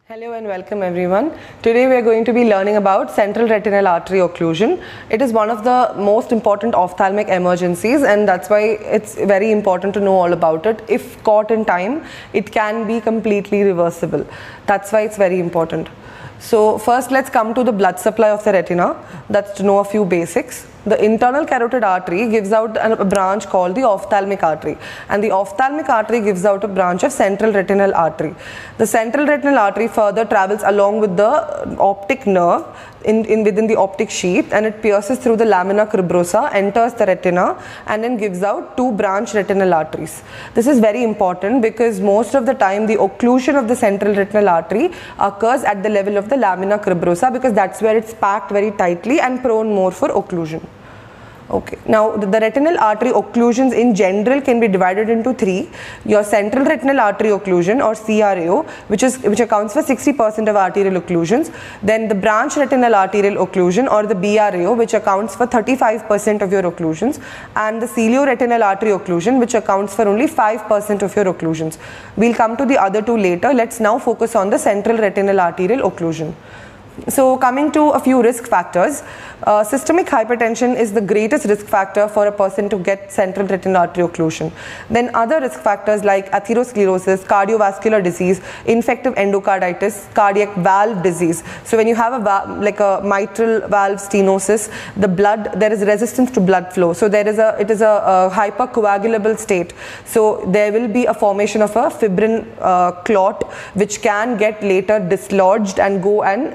Hello and welcome everyone. Today we are going to be learning about central retinal artery occlusion. It is one of the most important ophthalmic emergencies, and that's why it's very important to know all about it. If caught in time, it can be completely reversible. That's why it's very important. So first let's come to the blood supply of the retina. That's to know a few basics. The internal carotid artery gives out a branch called the ophthalmic artery, and the ophthalmic artery gives out a branch of central retinal artery. The central retinal artery further travels along with the optic nerve within the optic sheath, and it pierces through the lamina cribrosa, enters the retina, and then gives out two branch retinal arteries. This is very important because most of the time the occlusion of the central retinal artery occurs at the level of the lamina cribrosa, because that's where it's packed very tightly and prone more for occlusion. Okay, now the retinal artery occlusions in general can be divided into three. Your central retinal artery occlusion, or CRAO, which accounts for 60% of arterial occlusions. Then the branch retinal arterial occlusion, or the BRAO, which accounts for 35% of your occlusions, and the cilioretinal artery occlusion, which accounts for only 5% of your occlusions. We'll come to the other two later. Let's now focus on the central retinal arterial occlusion. So coming to a few risk factors, systemic hypertension is the greatest risk factor for a person to get central retinal artery occlusion. Then other risk factors like atherosclerosis, cardiovascular disease, infective endocarditis, cardiac valve disease. So when you have a mitral valve stenosis, there is resistance to blood flow. So it is a hypercoagulable state. So there will be a formation of a fibrin clot, which can get later dislodged and go and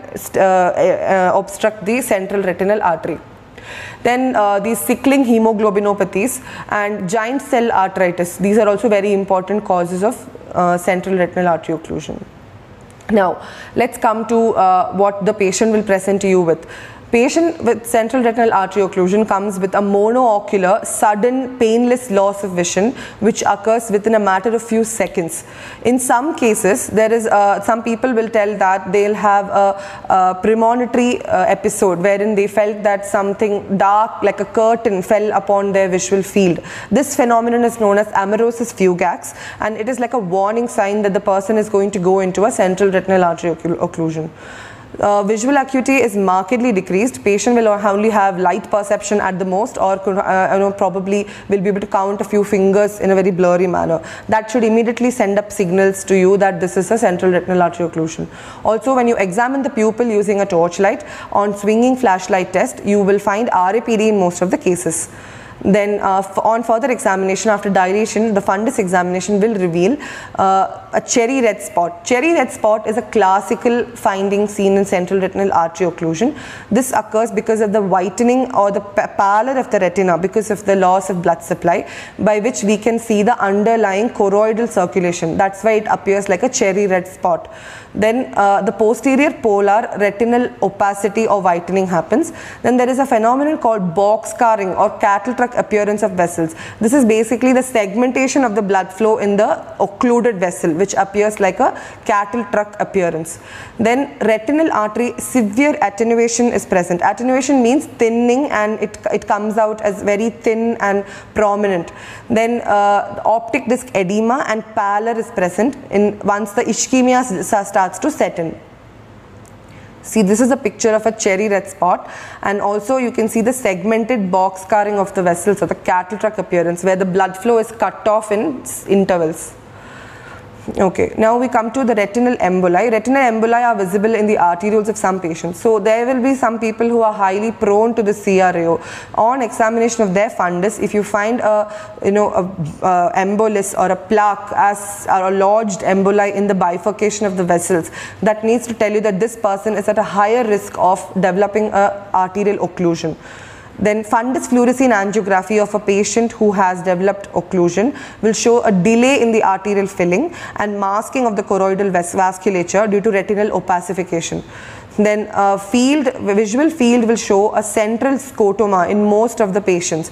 obstruct the central retinal artery. Then these sickling hemoglobinopathies and giant cell arteritis, these are also very important causes of central retinal artery occlusion. Now let's come to what the patient will present to you with. Patient with central retinal artery occlusion comes with a monoocular, sudden, painless loss of vision, which occurs within a matter of few seconds. In some cases, there is some people will tell that they'll have a premonitory episode wherein they felt that something dark like a curtain fell upon their visual field. This phenomenon is known as amaurosis fugax, and it is like a warning sign that the person is going to go into a central retinal artery occlusion. Visual acuity is markedly decreased. Patient will only have light perception at the most, or probably will be able to count a few fingers in a very blurry manner. That should immediately send up signals to you that this is a central retinal artery occlusion. Also, when you examine the pupil using a torchlight on swinging flashlight test, you will find RAPD in most of the cases. Then on further examination after dilation, the fundus examination will reveal a cherry red spot. Cherry red spot is a classical finding seen in central retinal artery occlusion. This occurs because of the whitening or the pallor of the retina because of the loss of blood supply, by which we can see the underlying choroidal circulation. That's why it appears like a cherry red spot. Then the posterior polar retinal opacity or whitening happens. Then there is a phenomenon called box scarring or cattle truck appearance of vessels. This is basically the segmentation of the blood flow in the occluded vessel, which appears like a cattle truck appearance. Then retinal artery severe attenuation is present. Attenuation means thinning, and it comes out as very thin and prominent. Then optic disc edema and pallor is present once the ischemia starts to set in. See, this is a picture of a cherry red spot, and also you can see the segmented box scarring of the vessels, or the cattle truck appearance, where the blood flow is cut off in intervals. Okay, now we come to the retinal emboli. Retinal emboli are visible in the arterioles of some patients. So there will be some people who are highly prone to the CRAO. On examination of their fundus, if you find a embolus or a plaque or a lodged emboli in the bifurcation of the vessels, that needs to tell you that this person is at a higher risk of developing a arterial occlusion. Then fundus fluorescein angiography of a patient who has developed occlusion will show a delay in the arterial filling and masking of the choroidal vasculature due to retinal opacification. Then visual field will show a central scotoma in most of the patients.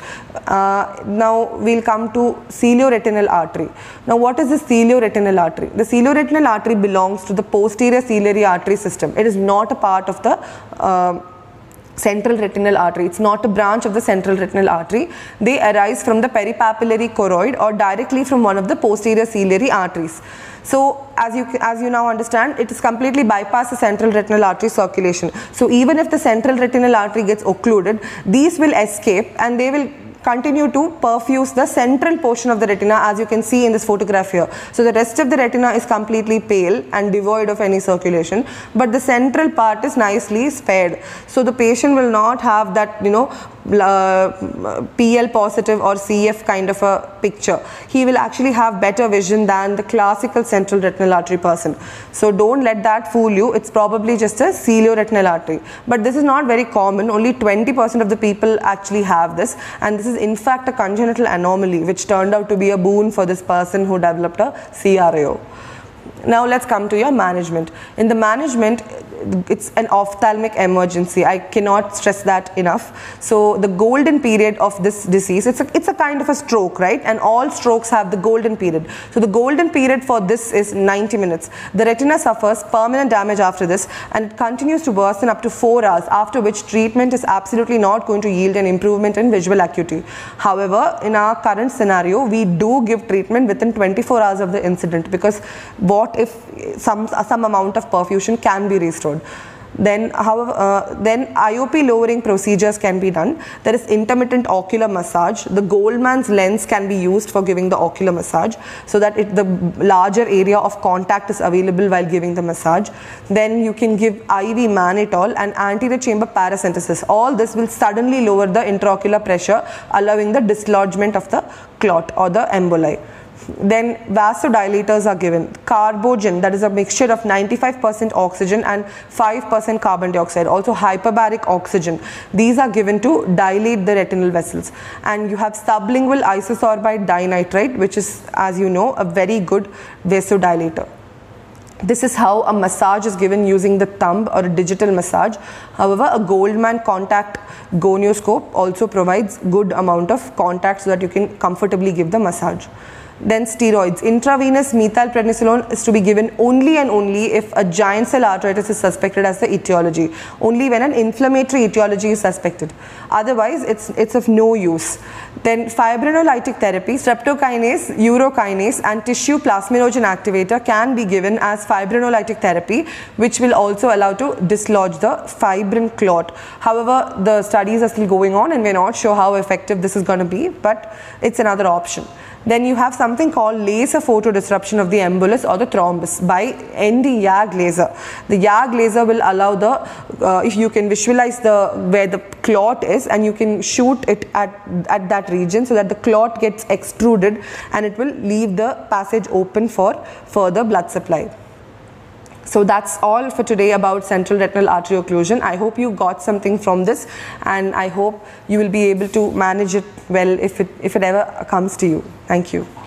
Now we'll come to cilioretinal artery. Now what is the cilioretinal artery? The cilioretinal artery belongs to the posterior ciliary artery system. It is not a part of the central retinal artery. It's not a branch of the central retinal artery. They arise from the peripapillary choroid or directly from one of the posterior ciliary arteries. So as you now understand, it is completely bypass the central retinal artery circulation. So even if the central retinal artery gets occluded, these will escape and they will continue to perfuse the central portion of the retina, as you can see in this photograph here. So the rest of the retina is completely pale and devoid of any circulation, but the central part is nicely spared. So the patient will not have that, you know, PL positive or CF kind of a picture. He will actually have better vision than the classical central retinal artery person. So don't let that fool you. It's probably just a cilioretinal artery, but this is not very common. Only 20% of the people actually have this, and this is in fact a congenital anomaly which turned out to be a boon for this person who developed a CRAO. Now let's come to your management. In the management, it's an ophthalmic emergency. I cannot stress that enough. So the golden period of this disease, it's a kind of a stroke, right? And all strokes have the golden period. So the golden period for this is 90 minutes. The retina suffers permanent damage after this, and it continues to worsen up to 4 hours, after which treatment is absolutely not going to yield an improvement in visual acuity. However, in our current scenario, we do give treatment within 24 hours of the incident, because what if some amount of perfusion can be restored? Then, however, then IOP lowering procedures can be done. There is intermittent ocular massage. The Goldman's lens can be used for giving the ocular massage, so that the larger area of contact is available while giving the massage. Then you can give IV mannitol and anterior chamber paracentesis. All this will suddenly lower the intraocular pressure, allowing the dislodgement of the clot or the emboli. Then vasodilators are given. Carbogen, that is a mixture of 95% oxygen and 5% carbon dioxide, also hyperbaric oxygen. These are given to dilate the retinal vessels. And you have sublingual isosorbide dinitrate, which is, as you know, a very good vasodilator. This is how a massage is given using the thumb or a digital massage. However, a Goldman contact gonioscope also provides good amount of contact so that you can comfortably give the massage. Then steroids. Intravenous methylprednisolone is to be given only and only if a giant cell arteritis is suspected as the etiology. Only when an inflammatory etiology is suspected. Otherwise, it's of no use. Then fibrinolytic therapy, streptokinase, urokinase and tissue plasminogen activator can be given as fibrinolytic therapy, which will also allow to dislodge the fibrin clot. However, the studies are still going on and we're not sure how effective this is going to be, but it's another option. Then you have something called laser photodisruption of the embolus or the thrombus by ND-YAG laser. The YAG laser will allow the, if you can visualize where the clot is, and you can shoot it at that region so that the clot gets extruded and it will leave the passage open for further blood supply. So that's all for today about central retinal artery occlusion. I hope you got something from this, and I hope you will be able to manage it well if it ever comes to you. Thank you.